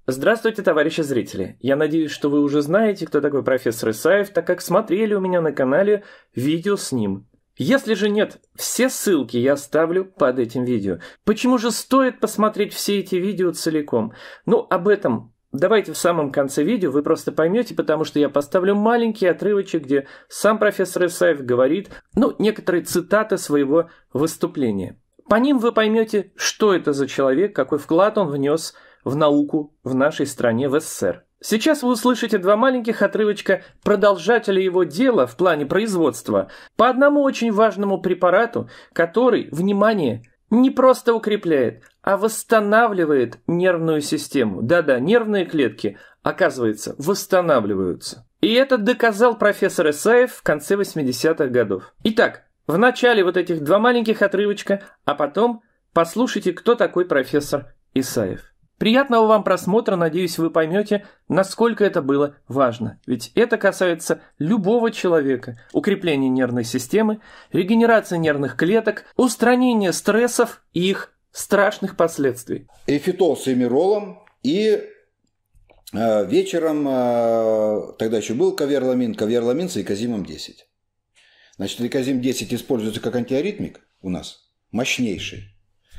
Здравствуйте, товарищи зрители! Я надеюсь, что вы уже знаете, кто такой профессор Исаев, так как смотрели у меня на канале видео с ним. Если же нет, все ссылки я оставлю под этим видео. Почему же стоит посмотреть все эти видео целиком? Ну, об этом давайте в самом конце видео вы просто поймете, потому что я поставлю маленький отрывочек, где сам профессор Исаев говорит, некоторые цитаты своего выступления. По ним вы поймете, что это за человек, какой вклад он внес в науку в нашей стране, в СССР. Сейчас вы услышите два маленьких отрывочка продолжателя его дела в плане производства по одному очень важному препарату, который, внимание, не просто укрепляет, а восстанавливает нервную систему. Да-да, нервные клетки, оказывается, восстанавливаются. И это доказал профессор Исаев в конце 80-х годов. Итак, в начале вот этих два маленьких отрывочка, а потом послушайте, кто такой профессор Исаев. Приятного вам просмотра, надеюсь, вы поймете, насколько это было важно. Ведь это касается любого человека. Укрепления нервной системы, регенерации нервных клеток, устранения стрессов и их страшных последствий. Эфитол с эмиролом и вечером, тогда еще был каверламин с эйкозимом 10. Значит, эйкозим 10 используется как антиаритмик у нас, мощнейший.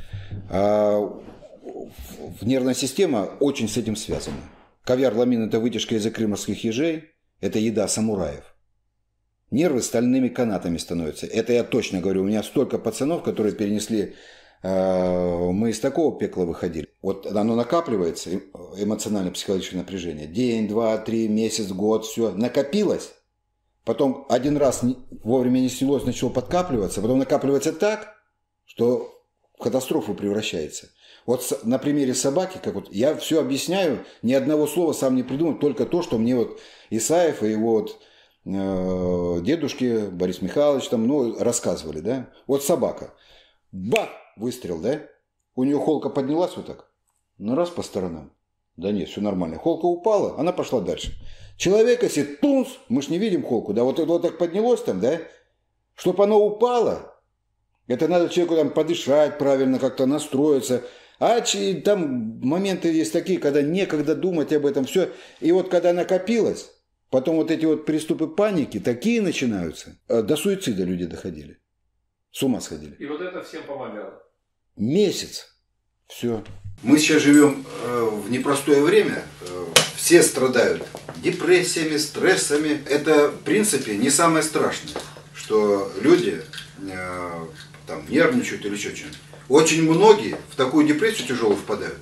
Нервная система очень с этим связана. Каверламин – это вытяжка из икры морских ежей, это еда самураев. Нервы стальными канатами становятся. Это я точно говорю. У меня столько пацанов, которые перенесли... Мы из такого пекла выходили. Вот оно накапливается, эмоционально-психологическое напряжение. День, два, три, месяц, год, все. Накопилось. Потом один раз вовремя не снялось, начало подкапливаться. Потом накапливается так, что в катастрофу превращается. Вот на примере собаки, как вот я все объясняю, ни одного слова сам не придумал, только то, что мне вот Исаев и его дедушки, Борис Михайлович рассказывали, да. Вот собака. Бах! Выстрел, да? У нее холка поднялась вот так. Раз по сторонам. Да нет, все нормально. Холка упала, она пошла дальше. Человек, если тунс, мы ж не видим холку, да, вот так поднялось там, да, чтобы оно упало, это надо человеку там подышать правильно, как-то настроиться. А там моменты есть такие, когда некогда думать об этом, все. И вот когда накопилось, потом вот эти вот приступы паники такие начинаются. До суицида люди доходили. С ума сходили. И вот это всем помогало. Месяц. Все. Мы сейчас живем в непростое время. Все страдают депрессиями, стрессами. Это, в принципе, не самое страшное, что люди там нервничают или еще что-нибудь. Очень многие в такую депрессию тяжелую впадают,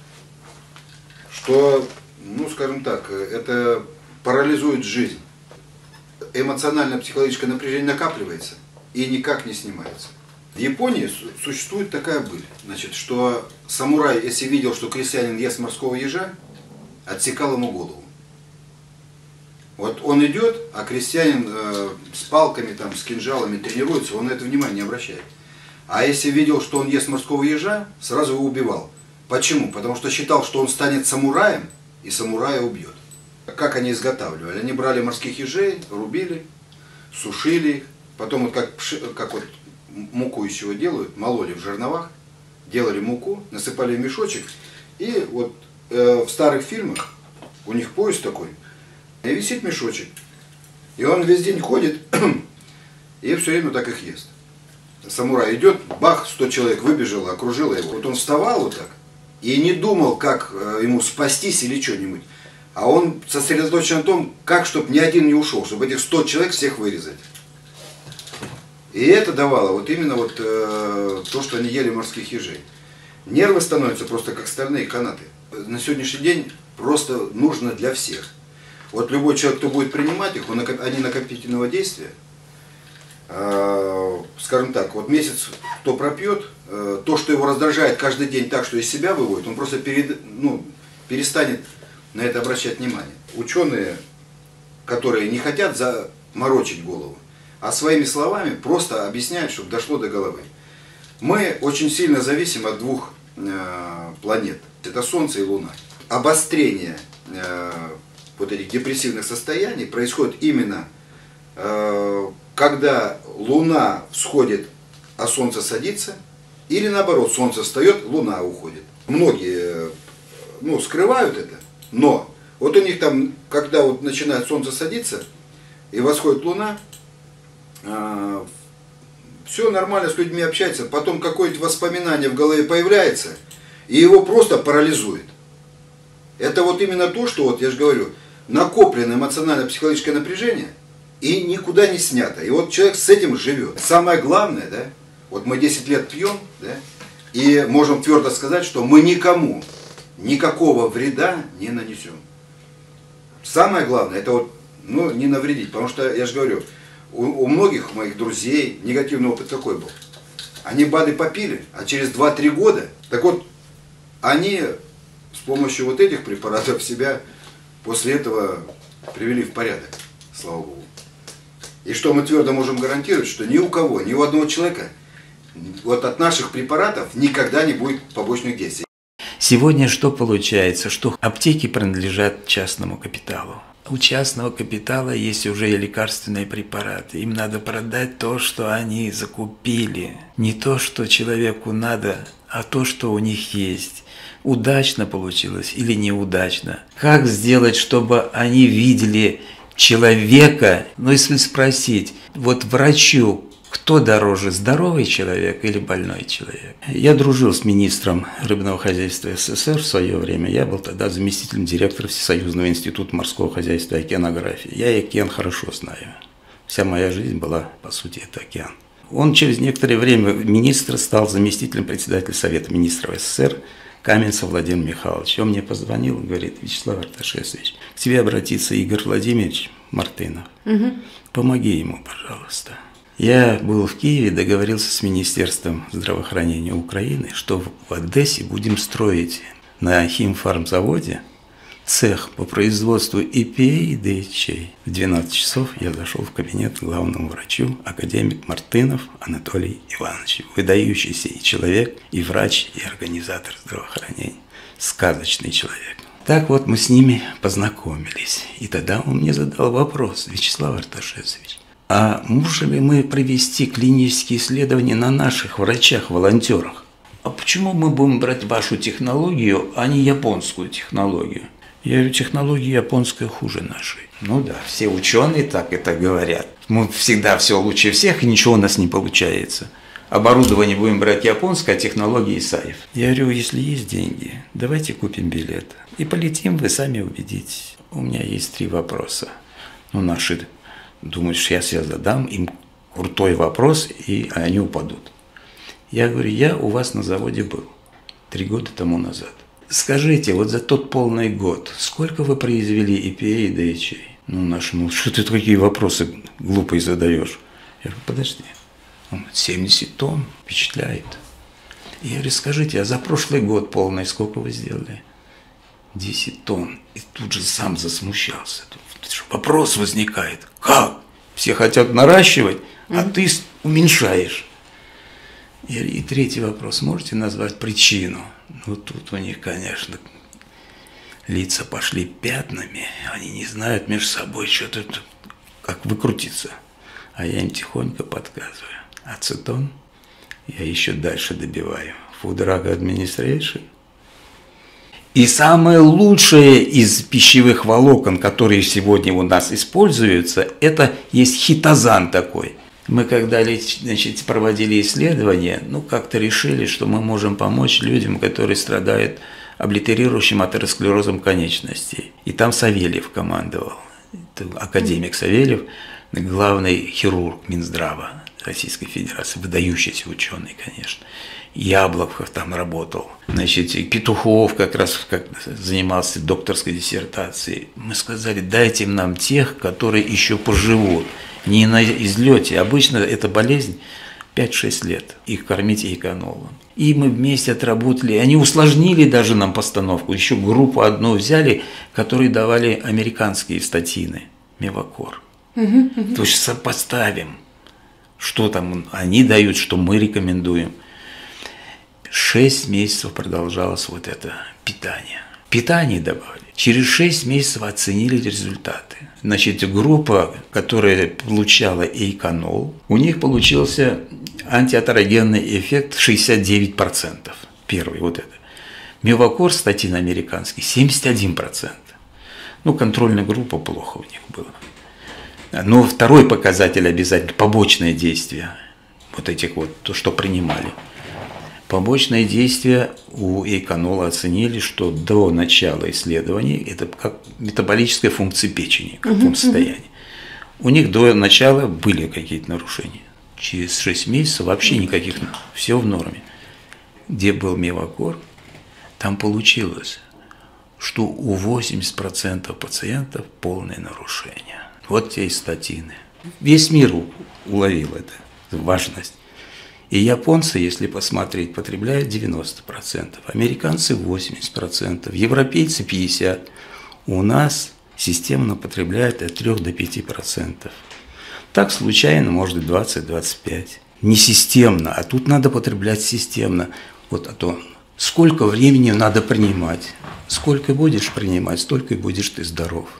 что, скажем так, это парализует жизнь. Эмоционально-психологическое напряжение накапливается и никак не снимается. В Японии существует такая быль, значит, что самурай, если видел, что крестьянин ест морского ежа, отсекал ему голову. Вот он идет, а крестьянин с палками, с кинжалами тренируется, он на это внимание не обращает. А если видел, что он ест морского ежа, сразу его убивал. Почему? Потому что считал, что он станет самураем, и самурая убьет. Как они изготавливали? Они брали морских ежей, рубили, сушили их, потом как муку из чего делают, мололи в жерновах, делали муку, насыпали в мешочек, и вот в старых фильмах у них пояс такой, и висит мешочек. И он весь день ходит, и все время так их ест. Самурай идет, бах, 100 человек выбежало, окружило его. Вот он вставал вот так и не думал, как ему спастись или что-нибудь. А он сосредоточен на том, как, чтобы ни один не ушел, чтобы этих 100 человек всех вырезать. И это давало именно то, что они ели морских ежей. Нервы становятся просто как стальные канаты. На сегодняшний день просто нужно для всех. Вот любой человек, кто будет принимать их, они накопительного действия. Скажем так, вот месяц кто пропьет, то, что его раздражает каждый день так, что из себя выводит, он просто перестанет на это обращать внимание. Ученые, которые не хотят заморочить голову, а своими словами просто объясняют, чтобы дошло до головы. Мы очень сильно зависим от двух планет. Это Солнце и Луна. Обострение вот этих депрессивных состояний происходит именно когда Луна всходит, а Солнце садится, или наоборот, Солнце встает, Луна уходит. Многие ну, скрывают это, но вот у них там, когда вот начинает солнце садиться и восходит луна, все нормально, с людьми общается, потом какое-то воспоминание в голове появляется, и его просто парализует. Это вот именно то, что, вот я же говорю, накопленное эмоционально-психологическое напряжение и никуда не снято. И вот человек с этим живет. Самое главное, да, вот мы 10 лет пьем, да, и можем твердо сказать, что мы никому никакого вреда не нанесем. Самое главное, это вот, ну, не навредить, потому что, я же говорю, у многих моих друзей негативный опыт какой был. Они БАДы попили, а через 2-3 года, так вот, они с помощью вот этих препаратов себя после этого привели в порядок, слава Богу. И что мы твердо можем гарантировать, что ни у кого, ни у одного человека вот от наших препаратов никогда не будет побочных действий. Сегодня что получается? Что аптеки принадлежат частному капиталу. У частного капитала есть уже и лекарственные препараты. Им надо продать то, что они закупили. Не то, что человеку надо, а то, что у них есть. Удачно получилось или неудачно? Как сделать, чтобы они видели человека? Ну, если спросить, вот врачу, кто дороже, здоровый человек или больной человек? Я дружил с министром рыбного хозяйства СССР в свое время. Я был тогда заместителем директора Всесоюзного института морского хозяйства и океанографии. Я океан хорошо знаю. Вся моя жизнь была, по сути, это океан. Он через некоторое время министр стал заместителем председателя Совета министров СССР Каменцев Владимир Михайлович. Он мне позвонил и говорит: Вячеслав Арташесович, к тебе обратится Игорь Владимирович Мартынов. Помоги ему, пожалуйста. Я был в Киеве, договорился с Министерством здравоохранения Украины, что в Одессе будем строить на химфармзаводе цех по производству EPA и DHA. В 12 часов я зашел в кабинет к главному врачу, академик Мартынов Анатолий Иванович. Выдающийся и человек, и врач, и организатор здравоохранения. Сказочный человек. Так вот мы с ними познакомились. И тогда он мне задал вопрос: Вячеслав Арташесович, а можем ли мы провести клинические исследования на наших врачах-волонтерах? А почему мы будем брать вашу технологию, а не японскую технологию? Я говорю, технология японская хуже нашей. Ну да, все ученые так это говорят. Мы всегда все лучше всех, и ничего у нас не получается. Оборудование будем брать японское, а технологии САИФ. Я говорю, если есть деньги, давайте купим билет. И полетим, вы сами убедитесь. У меня есть 3 вопроса. Ну, наши... Думаешь, я себе задам им крутой вопрос, и они упадут. Я говорю, я у вас на заводе был 3 года тому назад. Скажите, вот за тот полный год, сколько вы произвели EPA и DHA? Ну, наш, ну, что ты такие вопросы глупые задаешь? Я говорю, подожди. Он говорит, 70 тонн, впечатляет. Я говорю, скажите, а за прошлый год полный сколько вы сделали? 10 тонн. И тут же сам засмущался. Вопрос возникает. Как? Все хотят наращивать, а ты уменьшаешь. И 3-й вопрос. Можете назвать причину? Ну, тут у них, конечно, лица пошли пятнами. Они не знают между собой, что тут, как выкрутиться. А я им тихонько подсказываю. Ацетон я еще дальше добиваю. Food Drug Administration. И самое лучшее из пищевых волокон, которые сегодня у нас используются, это есть хитозан такой. Мы когда, значит, проводили исследования, ну как-то решили, что мы можем помочь людям, которые страдают облитерирующим атеросклерозом конечностей. И там Савельев командовал, академик Савельев, главный хирург Минздрава Российской Федерации, выдающийся ученый, конечно. Яблоков там работал. Значит, Петухов как раз занимался докторской диссертацией. Мы сказали, дайте нам тех, которые еще поживут. Не на излете. Обычно эта болезнь 5-6 лет. Их кормить эканолом. И мы вместе отработали. Они усложнили даже нам постановку. Еще группу одну взяли, которые давали американские статины. Мевакор. То есть сопоставим, что там они дают, что мы рекомендуем. 6 месяцев продолжалось вот это питание. Питание добавили. Через 6 месяцев оценили результаты. Значит, группа, которая получала эйконол, у них получился антиатерогенный эффект 69%. Первый вот это. Мевакор статин американский 71%. Ну, контрольная группа плохо у них было. Но второй показатель обязательно – побочное действие. Вот этих вот, то, что принимали. Побочные действия у эйконола оценили, что до начала исследований это как метаболическая функция печени, в каком состоянии. У них до начала были какие-то нарушения. Через 6 месяцев вообще никаких, все в норме. Где был мевакор, там получилось, что у 80% пациентов полное нарушение. Вот те и статины. Весь мир уловил это, важность. И японцы, если посмотреть, потребляют 90%, американцы 80%, европейцы 50%. У нас системно потребляют от 3 до 5%. Так случайно, может, 20-25%. Не системно, а тут надо потреблять системно. Вот а то сколько времени надо принимать. Сколько будешь принимать, столько и будешь ты здоров.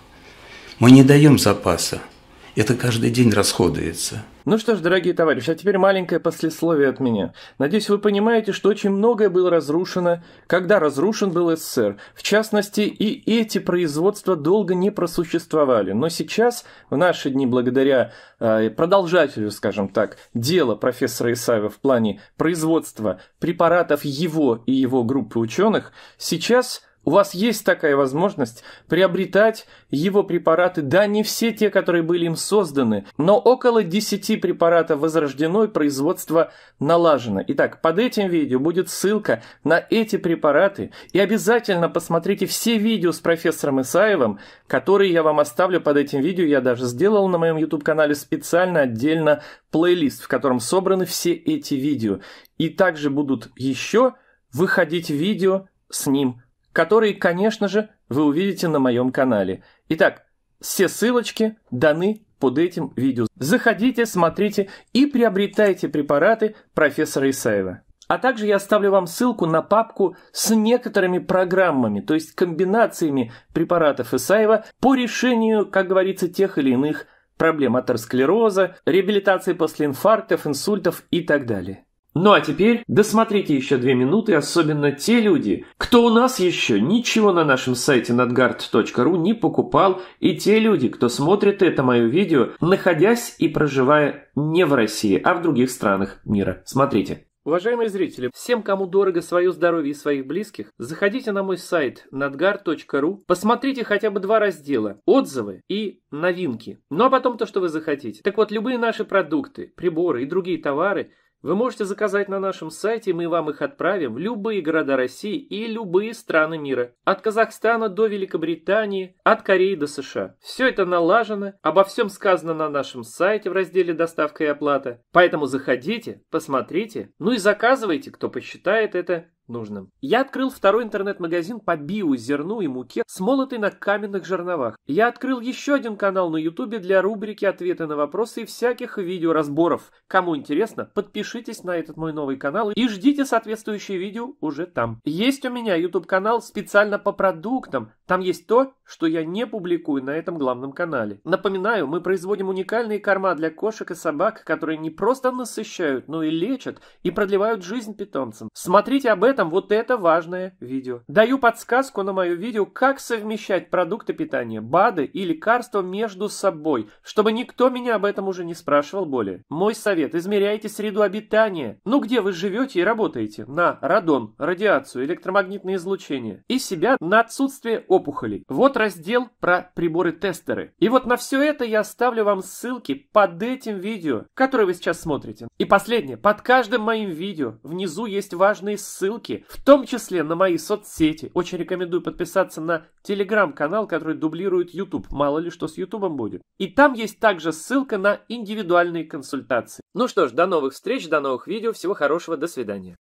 Мы не даем запаса. Это каждый день расходуется. Ну что ж, дорогие товарищи, а теперь маленькое послесловие от меня. Надеюсь, вы понимаете, что очень многое было разрушено, когда разрушен был СССР. В частности, и эти производства долго не просуществовали. Но сейчас, в наши дни, благодаря продолжателю, скажем так, дела профессора Исаева в плане производства препаратов его и его группы ученых, сейчас у вас есть такая возможность приобретать его препараты, да, не все те, которые были им созданы, но около 10 препаратов возрождено и производство налажено. Итак, под этим видео будет ссылка на эти препараты, и обязательно посмотрите все видео с профессором Исаевым, которые я вам оставлю под этим видео. Я даже сделал на моем YouTube-канале специально отдельно плейлист, в котором собраны все эти видео. И также будут еще выходить видео с ним, которые, конечно же, вы увидите на моем канале. Итак, все ссылочки даны под этим видео. Заходите, смотрите и приобретайте препараты профессора Исаева. А также я оставлю вам ссылку на папку с некоторыми программами, то есть комбинациями препаратов Исаева по решению, как говорится, тех или иных проблем атеросклероза, реабилитации после инфарктов, инсультов и так далее. Ну а теперь досмотрите еще 2 минуты, особенно те люди, кто у нас еще ничего на нашем сайте nadgard.ru не покупал, и те люди, кто смотрит это мое видео, находясь и проживая не в России, а в других странах мира. Смотрите. Уважаемые зрители, всем, кому дорого свое здоровье и своих близких, заходите на мой сайт nadgard.ru, посмотрите хотя бы 2 раздела – отзывы и новинки. Ну а потом то, что вы захотите. Так вот, любые наши продукты, приборы и другие товары вы можете заказать на нашем сайте, и мы вам их отправим в любые города России и любые страны мира. От Казахстана до Великобритании, от Кореи до США. Все это налажено, обо всем сказано на нашем сайте в разделе «Доставка и оплата». Поэтому заходите, посмотрите, ну и заказывайте, кто посчитает это нужным. Я открыл второй интернет-магазин по биозерну и муке, смолотой на каменных жерновах. Я открыл еще один канал на ютубе для рубрики «Ответы на вопросы» и всяких видеоразборов. Кому интересно, подпишитесь на этот мой новый канал и ждите соответствующие видео уже там. Есть у меня YouTube-канал специально по продуктам. Там есть то, что я не публикую на этом главном канале. Напоминаю, мы производим уникальные корма для кошек и собак, которые не просто насыщают, но и лечат и продлевают жизнь питомцам. Смотрите об этом вот это важное видео. Даю подсказку на мое видео, как совмещать продукты питания, БАДы и лекарства между собой, чтобы никто меня об этом уже не спрашивал более. Мой совет: измеряйте среду обитания. Ну где вы живете и работаете? На радон, радиацию, электромагнитное излучение. И себя на отсутствие опухолей. Вот раздел про приборы-тестеры. И вот на все это я оставлю вам ссылки под этим видео, которое вы сейчас смотрите. И последнее. Под каждым моим видео внизу есть важные ссылки, в том числе на мои соцсети. Очень рекомендую подписаться на телеграм-канал, который дублирует YouTube. Мало ли что с YouTube будет. И там есть также ссылка на индивидуальные консультации. Ну что ж, до новых встреч, до новых видео. Всего хорошего, до свидания.